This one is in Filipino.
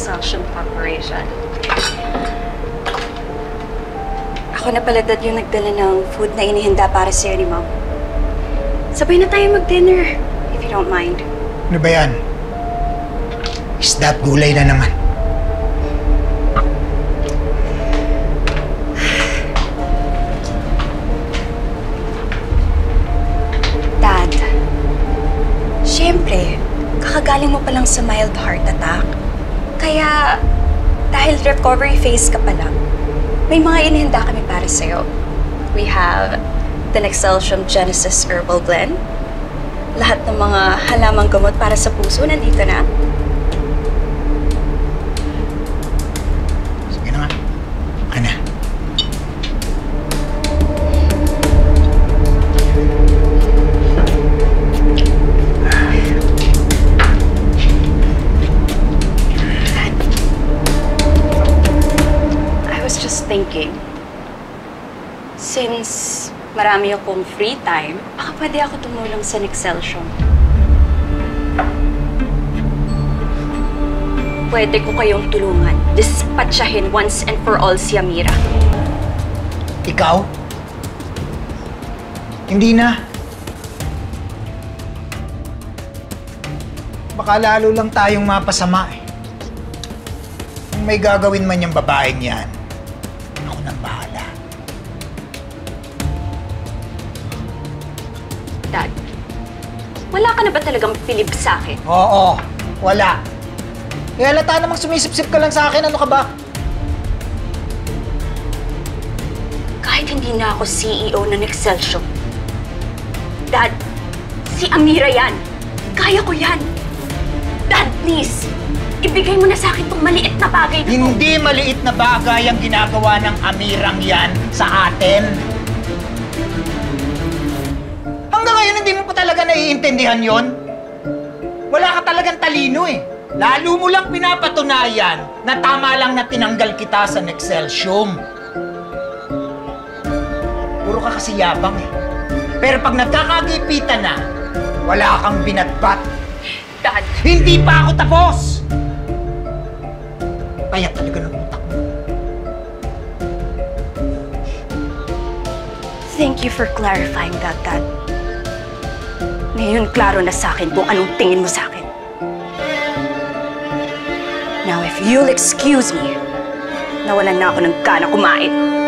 Excelsior Corporation. Ako na pala, Dad, yung nagdala ng food na inihanda para sa'yo ni Mom. Sabay na tayo mag-dinner, if you don't mind. Ano ba yan? Isda at gulay na naman. Dad, siyempre, kakagaling mo pa lang sa mild heart attack. Kaya, dahil recovery phase ka pa lang, may mga inihanda kami para sa'yo. We have the Excelsior Genesis Herbal Blend. Lahat ng mga halamang gamot para sa puso nandito na. Sige na nga. Ana. I was just thinking, since marami akong free time, baka pwede ako tumulong sa Excelsior. Pwede ko kayong tulungan. Dispatchahin once and for all si Amira. Ikaw? Hindi na. Baka lalo lang tayong mapasama eh. Kung may gagawin man yung babaeng yan, ako nang bahala. Dad, wala ka na ba talagang pilib sa akin? Oo, wala. Eh, halata namang sumisip-sip ka lang sa akin. Ano ka ba? Kahit hindi na ako CEO ng Excelsior. Dad, si Amira yan. Kaya ko yan. Dad, please. Ibigay mo na sa akin tong maliit na bagay na to. Hindi maliit na bagay ang ginagawa ng Amirang yan sa atin. Hanggang ngayon, hindi mo pa talaga naiintindihan yon. Wala ka talagang talino eh. Lalo mo lang pinapatunayan na tama lang na tinanggal kita sa Excelsior. Puro ka kasi yabang eh. Pero pag nagkakagipitan na, wala kang binatbat. Dad! Hindi pa ako tapos! Kaya talaga ng utak mo. Thank you for clarifying that, Dad. Ngayon, klaro na sa akin kung anong tingin mo sa akin. Now, if you'll excuse me, nawalan na ako ng gana kumain.